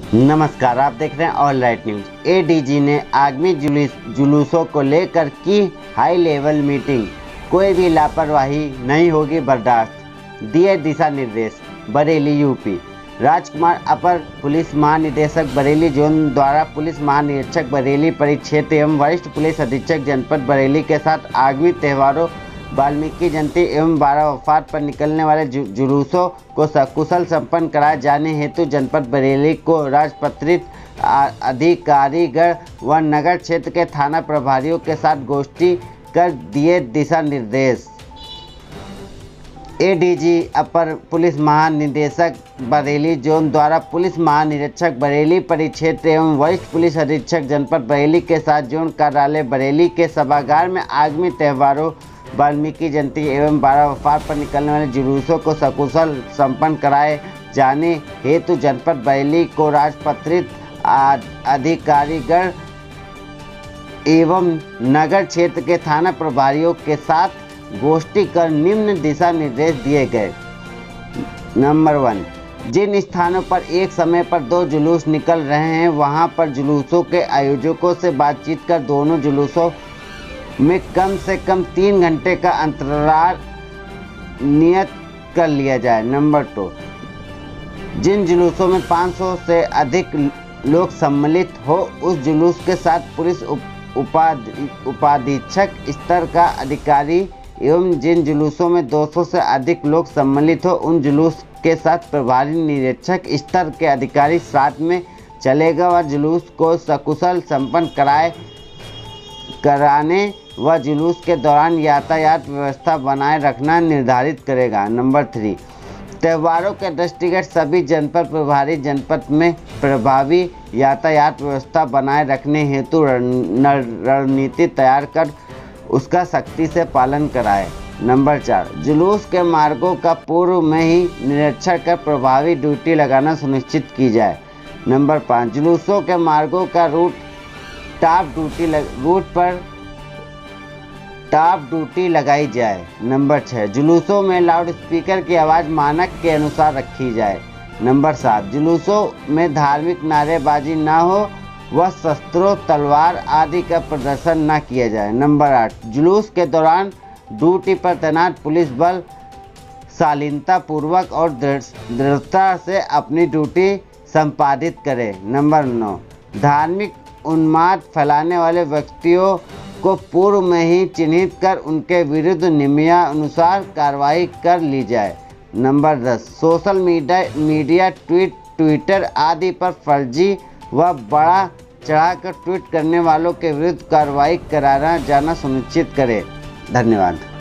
नमस्कार, आप देख रहे हैं ऑल राइट न्यूज। एडीजी ने आगामी जुलूसों को लेकर की हाई लेवल मीटिंग। कोई भी लापरवाही नहीं होगी बर्दाश्त, दिए दिशा निर्देश। बरेली यूपी। राजकुमार अपर पुलिस महानिदेशक बरेली जोन द्वारा पुलिस महानिरीक्षक बरेली परिक्षेत्र एवं वरिष्ठ पुलिस अधीक्षक जनपद बरेली के साथ आगामी त्योहारों वाल्मीकि जयंती एवं 12 वफात पर निकलने वाले जुलूसों को सकुशल संपन्न कराए जाने हेतु जनपद बरेली को राजपत्रित अधिकारीगण व नगर क्षेत्र के थाना प्रभारियों के साथ गोष्ठी कर दिए दिशा निर्देश। एडीजी अपर पुलिस महानिदेशक बरेली जोन द्वारा पुलिस महानिरीक्षक बरेली परिक्षेत्र एवं वरिष्ठ पुलिस अधीक्षक जनपद बरेली के साथ जोन कार्यालय बरेली के सभागार में आगामी त्योहारों वाल्मीकि जयंती एवं 12 वफात पर निकलने वाले जुलूसों को सकुशल संपन्न कराए जाने हेतु जनपद बरेली को राजपत्रित अधिकारीगण एवं नगर क्षेत्र के थाना प्रभारियों के साथ गोष्ठी कर निम्न दिशा निर्देश दिए गए। नंबर 1, जिन स्थानों पर एक समय पर 2 जुलूस निकल रहे हैं वहां पर जुलूसों के आयोजकों से बातचीत कर दोनों जुलूसों में कम से कम 3 घंटे का अंतराल नियत कर लिया जाए। नंबर 2, जिन जुलूसों में 500 से अधिक लोग सम्मिलित हो उस जुलूस के साथ पुलिस उपाधीक्षक स्तर का अधिकारी एवं जिन जुलूसों में 200 से अधिक लोग सम्मिलित हो उन जुलूस के साथ प्रभारी निरीक्षक स्तर के अधिकारी साथ में चलेगा व जुलूस को सकुशल संपन्न कराने व जुलूस के दौरान यातायात व्यवस्था बनाए रखना निर्धारित करेगा। नंबर 3, त्योहारों के दृष्टिगत सभी जनपद प्रभारी जनपद में प्रभावी यातायात व्यवस्था बनाए रखने हेतु रणनीति तैयार कर उसका सख्ती से पालन कराए। नंबर 4, जुलूस के मार्गों का पूर्व में ही निरीक्षण कर प्रभावी ड्यूटी लगाना सुनिश्चित की जाए। नंबर 5, जुलूसों के मार्गों का रूट पर टॉप ड्यूटी लगाई जाए। नंबर 6, जुलूसों में लाउड स्पीकर की आवाज़ मानक के अनुसार रखी जाए। नंबर 7, जुलूसों में धार्मिक नारेबाजी न हो व शस्त्रों तलवार आदि का प्रदर्शन न किया जाए। नंबर 8, जुलूस के दौरान ड्यूटी पर तैनात पुलिस बल शालीनता पूर्वक और दृढ़ता से अपनी ड्यूटी संपादित करे। नंबर 9, धार्मिक उन्माद फैलाने वाले व्यक्तियों को पूर्व में ही चिन्हित कर उनके विरुद्ध नियमानुसार कार्रवाई कर ली जाए। नंबर 10, सोशल मीडिया ट्विटर आदि पर फर्जी व बढ़ा चढ़ाकर ट्वीट करने वालों के विरुद्ध कार्रवाई कराया जाना सुनिश्चित करें। धन्यवाद।